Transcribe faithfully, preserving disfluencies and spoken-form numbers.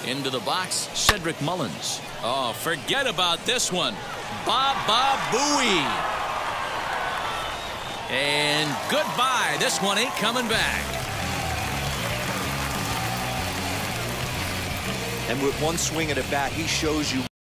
Into the box, Cedric Mullins. Oh, forget about this one. Baba Booey. And goodbye. This one ain't coming back. And with one swing at a bat, he shows you